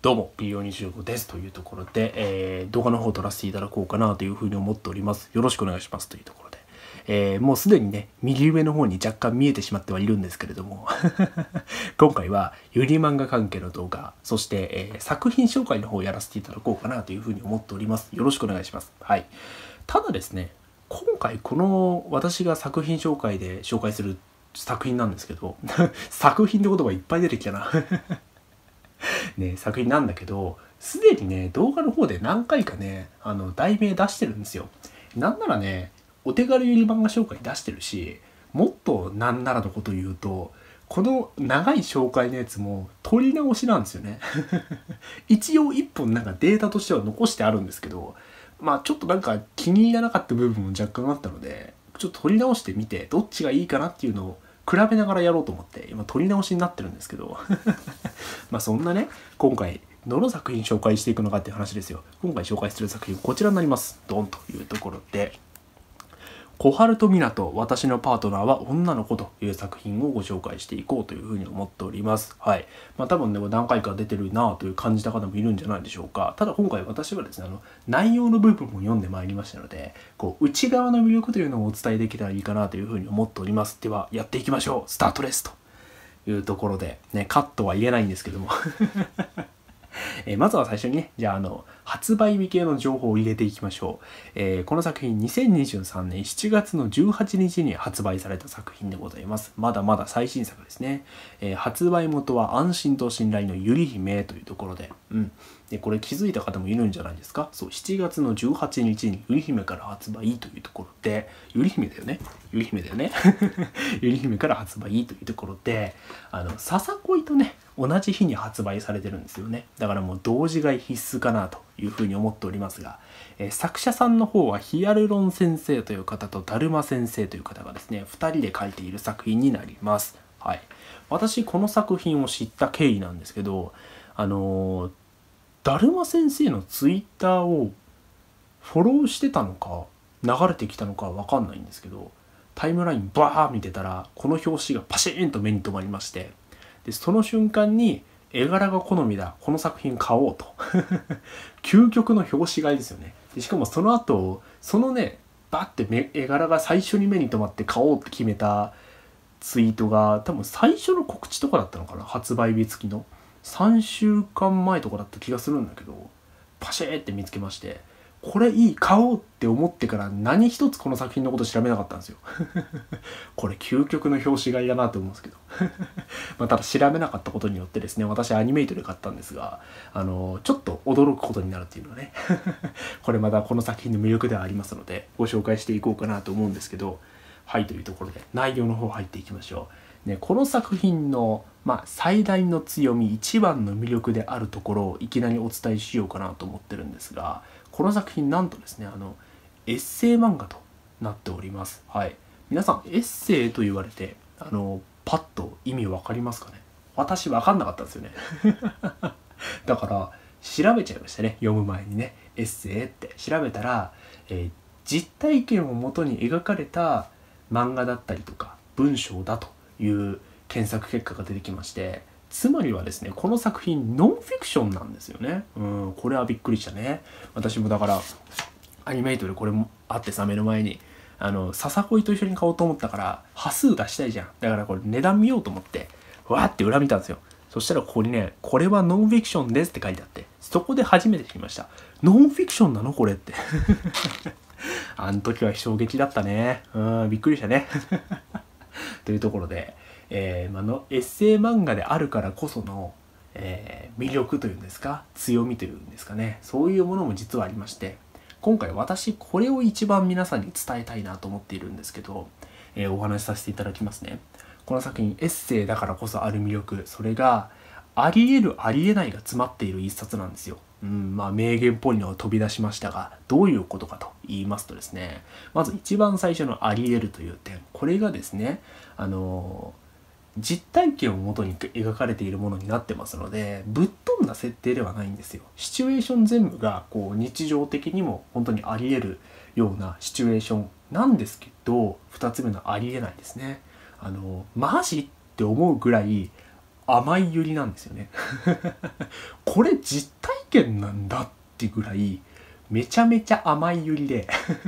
どうも P425 ですというところで、動画の方を撮らせていただこうかなというふうに思っております。よろしくお願いしますというところで、もうすでにね、右上の方に若干見えてしまってはいるんですけれども今回はゆり漫画関係の動画、そして、作品紹介の方をやらせていただこうかなというふうに思っております。よろしくお願いします。はい。ただですね、今回この私が作品紹介で紹介する作品なんですけど作品って言葉いっぱい出てきたなね、作品なんだけど、すでにね、動画の方で何回かね、題名出してるんですよ。なんならね、お手軽ゆり漫画紹介出してるし、もっとなんならのこと言うと、この長い紹介のやつも撮り直しなんですよね。一応一本なんかデータとしては残してあるんですけど、まあちょっとなんか気に入らなかった部分も若干あったので、ちょっと撮り直してみて、どっちがいいかなっていうのを比べながらやろうと思って、今撮り直しになってるんですけど。まあそんなね、今回どの作品紹介していくのかっていう話ですよ。今回紹介する作品こちらになります。ドンというところで、小春と湊、私のパートナーは女の子という作品をご紹介していこうというふうに思っております。はい。まあ多分ね、何回か出てるなという感じた方もいるんじゃないでしょうか。ただ今回私はですね、内容の部分も読んでまいりましたので、内側の魅力というのをお伝えできたらいいかなというふうに思っております。では、やっていきましょう。スタートですというところで、ね、カットは言えないんですけどもまずは最初にね、じゃあ発売日系の情報を入れていきましょう。この作品2023年7月の18日に発売された作品でございます。まだまだ最新作ですね。発売元は安心と信頼のゆり姫というところで、でこれ気づいた方もいるんじゃないですか。そう、7月の18日にゆり姫から発売というところで、ゆり姫だよね。ゆり姫だよね。ゆり姫から発売というところで、ささ恋とね、同じ日に発売されてるんですよね。だからもう同時買い必須かなというふうに思っておりますが、作者さんの方はヒアルロン先生という方とダルマ先生という方がですね、2人で書いている作品になります。はい。私この作品を知った経緯なんですけど、ダルマ先生のツイッターをフォローしてたのか流れてきたのかわかんないんですけど、タイムラインバー見てたらこの表紙がパシーンと目に留まりまして、でその瞬間に絵柄が好みだ、この作品買おうと究極の表紙買いですよね。でしかもその後そのねバッて絵柄が最初に目に留まって買おうって決めたツイートが多分最初の告知とかだったのかな、発売日付きの3週間前とかだった気がするんだけど、パシーって見つけまして、これいい、買おうって思ってから何一つこの作品のこと調べなかったんですよこれ究極の表紙買いだなと思うんですけどまあただ調べなかったことによってですね、私アニメイトで買ったんですが、ちょっと驚くことになるっていうのはねこれまたこの作品の魅力ではありますので、ご紹介していこうかなと思うんですけど、はい、というところで内容の方入っていきましょう。ね、この作品の、最大の強み、一番の魅力であるところをいきなりお伝えしようかなと思ってるんですが、この作品なんとですね、エッセイ漫画となっております。はい。皆さん、エッセイと言われて、パッと意味わかりますかね。私わかんなかったんですよねだから調べちゃいましたね、読む前にね。エッセイって調べたら、実体験をもとに描かれた漫画だったりとか文章だという検索結果が出てきまして、つまりはですね、この作品ノンフィクションなんですよね。これはびっくりしたね。私もだからアニメイトでこれもあってさ、目の前にささこいと一緒に買おうと思ったから端数出したいじゃん。だからこれ値段見ようと思ってわーって裏見たんですよ。そしたらここにね、これはノンフィクションですって書いてあって、そこで初めて知りました。ノンフィクションなのこれってあの時は衝撃だったね。びっくりしたねというところで、エッセイ漫画であるからこその、魅力というんですか、強みというんですかね、そういうものも実はありまして、今回私これを一番皆さんに伝えたいなと思っているんですけど、お話しさせていただきますね。この作品エッセイだからこそある魅力、それがあり得るありえないが詰まっている一冊なんですよ。名言っぽいのを飛び出しましたが、どういうことかと言いますとですね、まず一番最初のあり得るという点、これがですね、実体験をもとに描かれているものになってますので、ぶっ飛んだ設定ではないんですよ。シチュエーション全部が日常的にも本当にあり得るようなシチュエーションなんですけど、2つ目のありえないですね。マジって思うぐらい甘いユリなんですよねこれ実体験なんだってぐらいめちゃめちゃ甘いユリで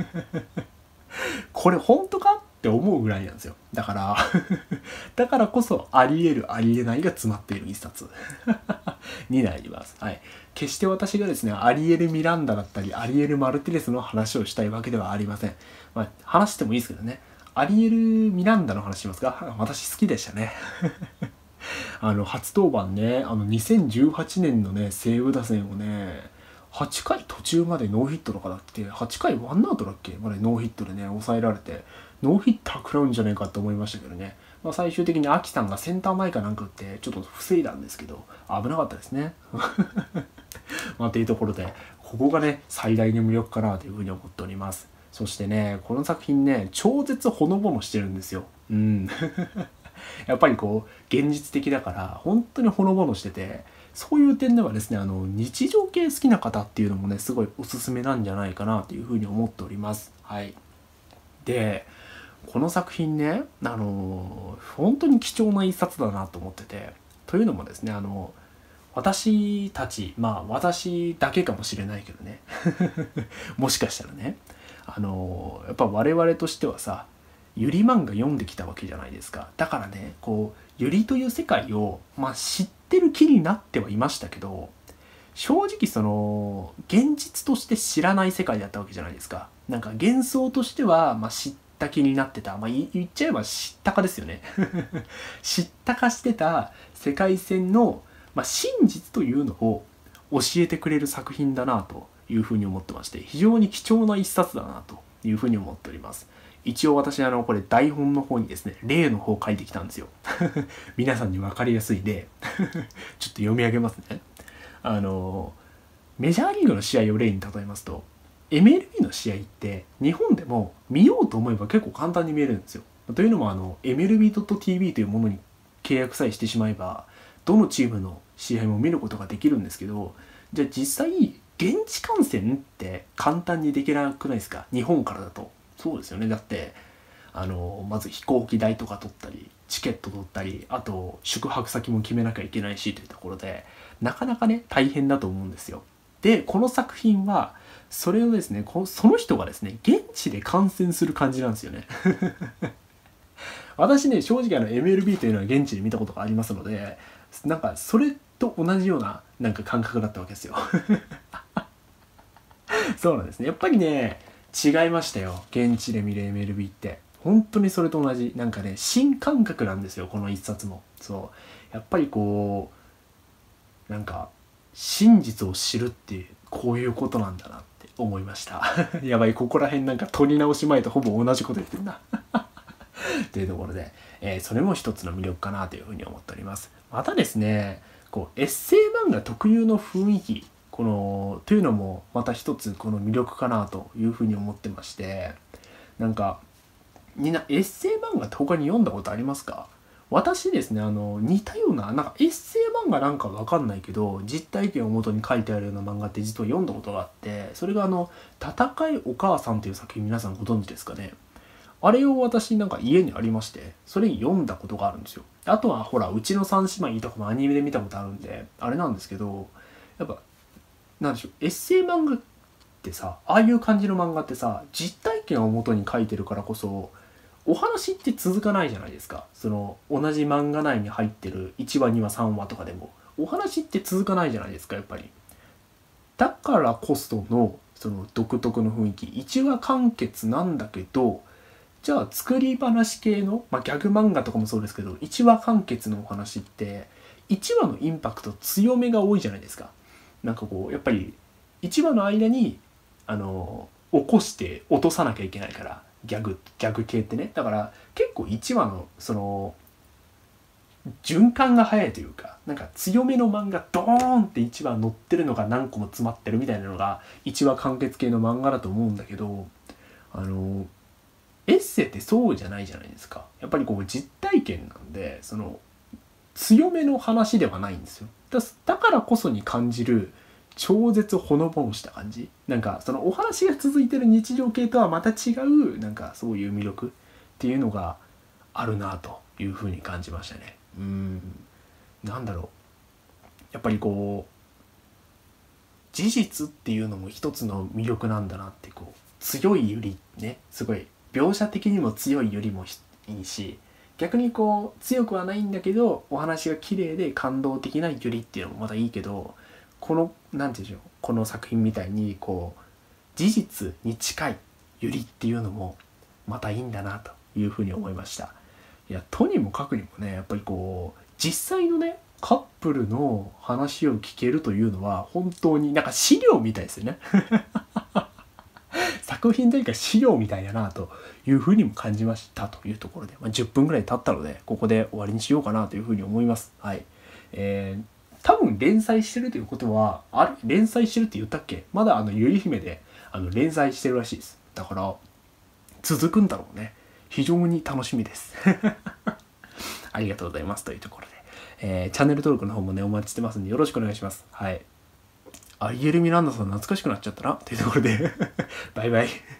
これ本当かって思うぐらいなんですよ。だからだからこそあり得るありえないが詰まっている一冊になります。はい。決して私がですね、アリエル・ミランダだったり、アリエル・マルティネスの話をしたいわけではありません。まあ、話してもいいですけどね。アリエル・ミランダの話しますか？私好きでしたね。初登板ね、2018年のね、西武打線をね、8回途中までノーヒットとかだって、8回ワンアウトだっけまでノーヒットでね、抑えられて、ノーヒッター食らうんじゃないかと思いましたけどね。まあ、最終的にアキさんがセンター前かなんか打ってちょっと防いだんですけど、危なかったですね。まあ、というところで、ここがね、最大の魅力かなというふうに思っております。そしてね、この作品ね、超絶ほのぼのしてるんですよ。うん。やっぱりこう、現実的だから、本当にほのぼのしてて、そういう点ではですね、日常系好きな方っていうのもね、すごいおすすめなんじゃないかなというふうに思っております。はい。で、この作品ね、本当に貴重な一冊だなと思ってて、というのもですね、私たち、まあ私だけかもしれないけどねもしかしたらね、やっぱ我々としてはさ、ゆり漫画読んできたわけじゃないですか。だからね、こうゆりという世界を、まあ、知ってる気になってはいましたけど、正直その現実として知らない世界だったわけじゃないですか。なんか幻想としては、まあ、知った気になってた、まあ、言っちゃえば知ったかですよね知ったかしてた世界線の、まあ、真実というのを教えてくれる作品だなというふうに思ってまして、非常に貴重な一冊だなというふうに思っております。一応私これ台本の方にですね、例の方を書いてきたんですよ皆さんに分かりやすい例ちょっと読み上げますね。メジャーリーグの試合を例に例えますと、 MLB の試合って日本でも見ようと思えば結構簡単に見えるんですよ。というのもMLB.TV というものに契約さえしてしまえば、どのチームの試合も見ることができるんですけど、じゃあ実際現地観戦って簡単にできなくないですか、日本からだと。そうですよね。だってまず飛行機代とか取ったり、チケット取ったり、あと宿泊先も決めなきゃいけないしというところで、なかなかね大変だと思うんですよ。でこの作品はそれをですね、その人がですね現地で観戦する感じなんですよね私ね、正直MLB というのは現地で見たことがありますので、なんかそれと同じようななんか感覚だったわけですよそうなんですね。やっぱりね、違いましたよ、現地で見る MLB って。本当にそれと同じ、なんかね、新感覚なんですよ、この一冊も。そう。やっぱりこう、なんか、真実を知るってこういうことなんだなって思いましたやばい、ここら辺なんか取り直し前とほぼ同じこと言ってるなというところで、それも一つの魅力かなというふうに思っております。またですね、こうエッセイ漫画特有の雰囲気、というのもまた一つこの魅力かなというふうに思ってまして、なんかみんなエッセイ漫画って他に読んだことありますか？私ですね、似たような、なんかエッセイ漫画なんかわかんないけど、実体験を元に書いてあるような漫画って実は読んだことがあって、それが戦いお母さんという作品、皆さんご存知ですかね？あれを私なんか家にありまして、それ読んだことがあるんですよ。あとはほら、うちの三姉妹とかもアニメで見たことあるんで、あれなんですけど、やっぱ、なんでしょう、エッセイ漫画ってさ、ああいう感じの漫画ってさ、実体験を元に書いてるからこそ、お話って続かないじゃないですか。その同じ漫画内に入ってる1話2話3話とかでもお話って続かないじゃないですか、やっぱり。だからこそのその独特の雰囲気、1話完結なんだけど、じゃあ作り話系の、まあ、ギャグ漫画とかもそうですけど、1話完結のお話って1話のインパクト強めが多いじゃないですか。なんかこうやっぱり1話の間に起こして落とさなきゃいけないから、ギャグ系ってね。だから結構1話のその循環が早いというか、なんか強めの漫画ドーンって1話載ってるのが何個も詰まってるみたいなのが1話完結系の漫画だと思うんだけど、エッセイってそうじゃないじゃないですか。やっぱりこう実体験なんで、その強めの話ではないんですよ。だからこそに感じる超絶ほのぼのした感じ、なんかそのお話が続いてる日常系とはまた違う、なんかそういう魅力っていうのがあるなというふうに感じましたね。 なんだろう、やっぱりこう事実っていうのも一つの魅力なんだなって、こう強いユリね、すごい描写的にも強いユリもいいし、逆にこう強くはないんだけどお話が綺麗で感動的なユリっていうのもまたいいけど、このなんていうんでしょう、この作品みたいにこう事実に近いユリっていうのもまたいいんだなというふうに思いました。いや、とにもかくにもね、やっぱりこう実際のねカップルの話を聞けるというのは本当になんか資料みたいですよね作品というか資料みたいだなというふうにも感じましたというところで、10分ぐらい経ったのでここで終わりにしようかなというふうに思います。はい。多分連載してるということは、あれ連載してるって言ったっけ？まだゆり姫で連載してるらしいです。だから続くんだろうね。非常に楽しみですありがとうございますというところで、チャンネル登録の方もねお待ちしてますんでよろしくお願いします。はい。アリエル・ミランダさん懐かしくなっちゃったなというところでバイバイ